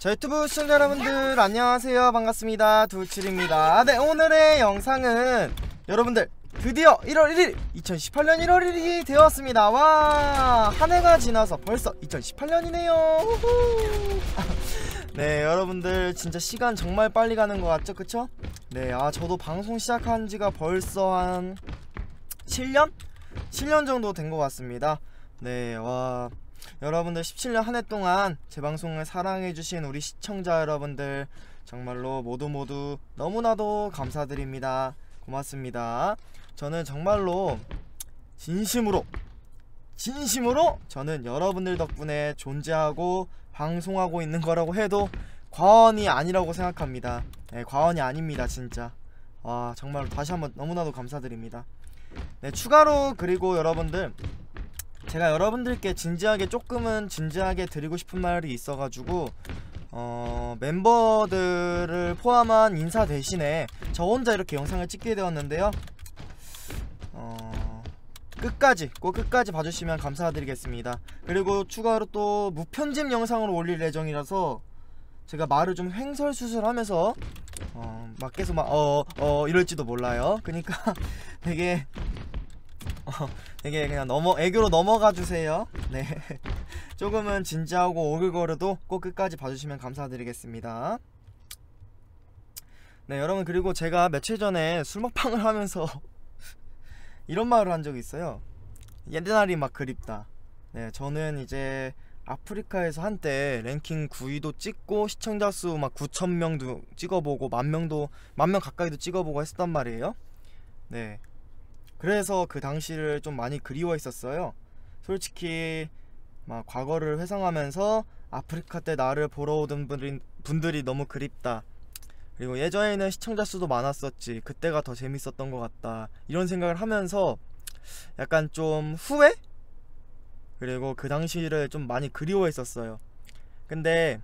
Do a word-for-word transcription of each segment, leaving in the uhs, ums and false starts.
자, 유튜브 시청자 여러분들 안녕하세요. 반갑습니다. 두칠입니다. 네, 오늘의 영상은 여러분들 드디어 일월 일일 이천십팔년 일월 일일이 되었습니다. 와, 한 해가 지나서 벌써 이천십팔년이네요 네, 여러분들 진짜 시간 정말 빨리 가는 것 같죠? 그쵸? 네, 아 저도 방송 시작한 지가 벌써 한 칠년? 칠년 정도 된 것 같습니다. 네, 와, 여러분들 십칠년 한 해 동안 제 방송을 사랑해주신 우리 시청자 여러분들 정말로 모두 모두 너무나도 감사드립니다. 고맙습니다. 저는 정말로 진심으로 진심으로 저는 여러분들 덕분에 존재하고 방송하고 있는 거라고 해도 과언이 아니라고 생각합니다. 네, 과언이 아닙니다. 진짜 와, 정말로 다시 한번 너무나도 감사드립니다. 네, 추가로 그리고 여러분들 제가 여러분들께 진지하게 조금은 진지하게 드리고 싶은 말이 있어가지고 어, 멤버들을 포함한 인사 대신에 저 혼자 이렇게 영상을 찍게 되었는데요. 어, 끝까지 꼭 끝까지 봐주시면 감사드리겠습니다. 그리고 추가로 또 무편집 영상으로 올릴 예정이라서 제가 말을 좀 횡설수설하면서 어, 막 계속 막 어 어 이럴지도 몰라요. 그니까 되게 어, 되게 그냥 넘어 애교로 넘어가 주세요. 네, 조금은 진지하고 오글거려도 꼭 끝까지 봐주시면 감사드리겠습니다. 네, 여러분, 그리고 제가 며칠 전에 술 먹방을 하면서 이런 말을 한 적이 있어요. 옛날이 막 그립다. 네, 저는 이제 아프리카에서 한때 랭킹 구위도 찍고 시청자 수 막 구천명도 찍어보고 만명도 만명 가까이도 찍어보고 했었단 말이에요. 네, 그래서 그 당시를 좀 많이 그리워했었어요. 솔직히 막 과거를 회상하면서 아프리카 때 나를 보러 오던 분들이, 분들이 너무 그립다. 그리고 예전에는 시청자 수도 많았었지, 그때가 더 재밌었던 것 같다, 이런 생각을 하면서 약간 좀 후회? 그리고 그 당시를 좀 많이 그리워했었어요. 근데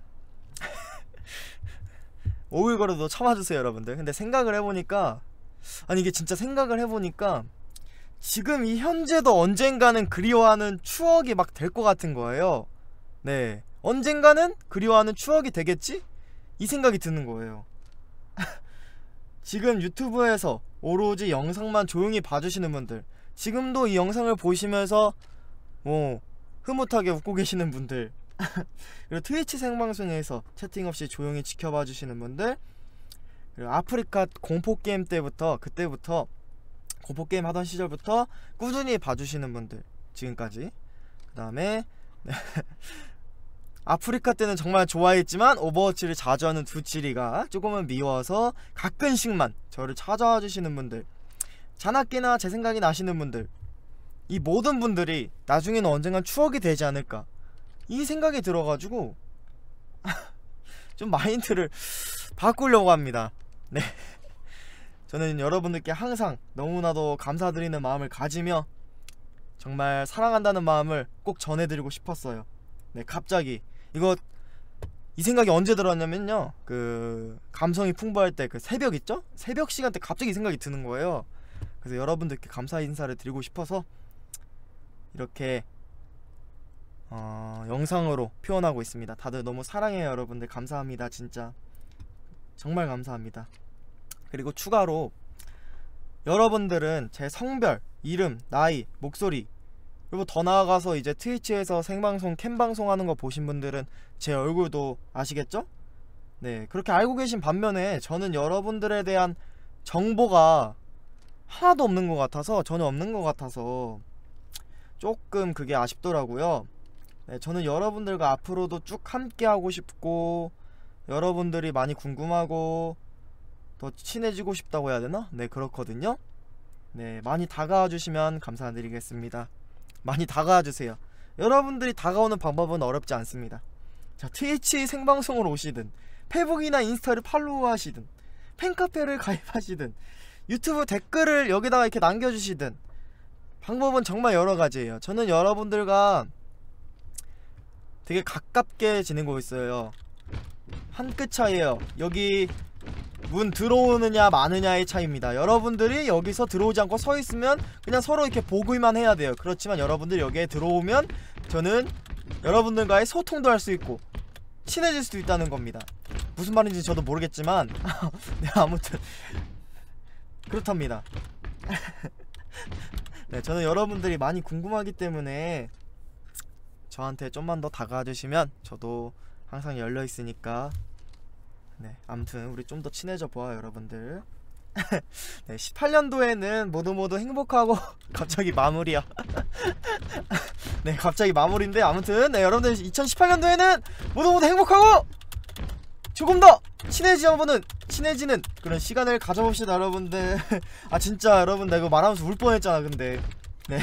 오글거려도 참아주세요 여러분들. 근데 생각을 해보니까, 아니 이게 진짜 생각을 해보니까 지금 이 현재도 언젠가는 그리워하는 추억이 막 될 것 같은 거예요. 네, 언젠가는 그리워하는 추억이 되겠지? 이 생각이 드는 거예요. 지금 유튜브에서 오로지 영상만 조용히 봐주시는 분들, 지금도 이 영상을 보시면서 뭐 흐뭇하게 웃고 계시는 분들 그리고 트위치 생방송에서 채팅 없이 조용히 지켜봐 주시는 분들, 그리고 아프리카 공포게임 때부터 그때부터 공포게임 하던 시절부터 꾸준히 봐주시는 분들 지금까지, 그 다음에 아프리카 때는 정말 좋아했지만 오버워치를 자주 하는 두칠이가 조금은 미워서 가끔씩만 저를 찾아와 주시는 분들, 자나깨나 제 생각이 나시는 분들, 이 모든 분들이 나중에는 언젠간 추억이 되지 않을까, 이 생각이 들어가지고 좀 마인드를 바꾸려고 합니다. 네, 저는 여러분들께 항상 너무나도 감사드리는 마음을 가지며 정말 사랑한다는 마음을 꼭 전해드리고 싶었어요. 네, 갑자기 이거 이 생각이 언제 들었냐면요, 그 감성이 풍부할 때 그 새벽 있죠? 새벽 시간 때 갑자기 이 생각이 드는 거예요. 그래서 여러분들께 감사 인사를 드리고 싶어서 이렇게 어, 영상으로 표현하고 있습니다. 다들 너무 사랑해요 여러분들. 감사합니다. 진짜 정말 감사합니다. 그리고 추가로 여러분들은 제 성별, 이름, 나이, 목소리, 그리고 더 나아가서 이제 트위치에서 생방송, 캠방송 하는 거 보신 분들은 제 얼굴도 아시겠죠? 네, 그렇게 알고 계신 반면에 저는 여러분들에 대한 정보가 하나도 없는 것 같아서, 전혀 없는 것 같아서 조금 그게 아쉽더라고요. 네, 저는 여러분들과 앞으로도 쭉 함께 하고 싶고 여러분들이 많이 궁금하고 더 친해지고 싶다고 해야 되나? 네, 그렇거든요. 네, 많이 다가와 주시면 감사드리겠습니다. 많이 다가와 주세요. 여러분들이 다가오는 방법은 어렵지 않습니다. 자, 트위치 생방송으로 오시든, 페북이나 인스타를 팔로우 하시든, 팬카페를 가입하시든, 유튜브 댓글을 여기다가 이렇게 남겨주시든, 방법은 정말 여러가지예요. 저는 여러분들과 되게 가깝게 지내고 있어요. 한 끗 차이에요. 여기 문 들어오느냐 마느냐의 차이입니다. 여러분들이 여기서 들어오지 않고 서 있으면 그냥 서로 이렇게 보기만 해야 돼요. 그렇지만 여러분들 여기에 들어오면 저는 여러분들과의 소통도 할 수 있고 친해질 수도 있다는 겁니다. 무슨 말인지 저도 모르겠지만 네, 아무튼 그렇답니다. 네, 저는 여러분들이 많이 궁금하기 때문에 저한테 좀만 더 다가와 주시면 저도 항상 열려 있으니까 네, 아무튼 우리 좀 더 친해져 보아요, 여러분들. 네, 십팔 년도에는 모두 모두 행복하고 갑자기 마무리야. 네, 갑자기 마무리인데 아무튼 네, 여러분들 이천십팔 년도에는 모두 모두 행복하고 조금 더 친해지어보는 친해지는 그런 시간을 가져봅시다, 여러분들. 아 진짜 여러분 나 이거 말하면서 울 뻔했잖아. 근데 네.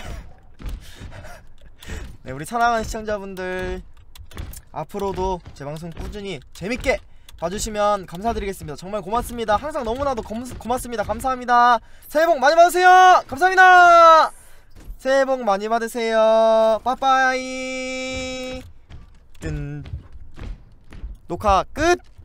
네, 우리 사랑하는 시청자분들 앞으로도 제 방송 꾸준히 재밌게 봐주시면 감사드리겠습니다. 정말 고맙습니다. 항상 너무나도 검, 고맙습니다. 감사합니다. 새해 복 많이 받으세요. 감사합니다. 새해 복 많이 받으세요. 빠빠이. 뜬. 녹화 끝.